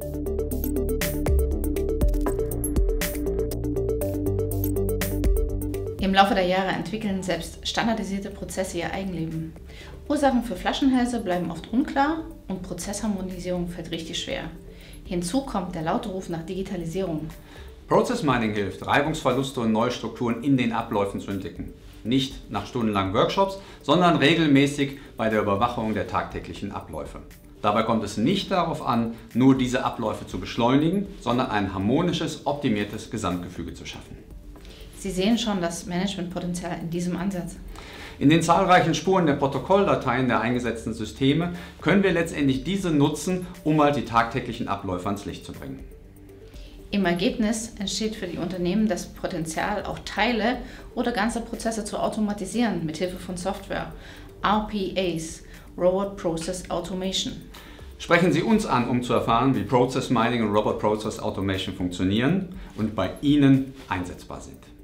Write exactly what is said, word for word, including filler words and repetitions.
Im Laufe der Jahre entwickeln selbst standardisierte Prozesse ihr Eigenleben. Ursachen für Flaschenhälse bleiben oft unklar und Prozessharmonisierung fällt richtig schwer. Hinzu kommt der laute Ruf nach Digitalisierung. Process Mining hilft, Reibungsverluste und neue Strukturen in den Abläufen zu entdecken. Nicht nach stundenlangen Workshops, sondern regelmäßig bei der Überwachung der tagtäglichen Abläufe. Dabei kommt es nicht darauf an, nur diese Abläufe zu beschleunigen, sondern ein harmonisches, optimiertes Gesamtgefüge zu schaffen. Sie sehen schon das Managementpotenzial in diesem Ansatz. In den zahlreichen Spuren der Protokolldateien der eingesetzten Systeme können wir letztendlich diese nutzen, um mal die tagtäglichen Abläufe ans Licht zu bringen. Im Ergebnis entsteht für die Unternehmen das Potenzial, auch Teile oder ganze Prozesse zu automatisieren mit Hilfe von Software, R P As, Robot Process Automation. Sprechen Sie uns an, um zu erfahren, wie Process Mining und Robot Process Automation funktionieren und bei Ihnen einsetzbar sind.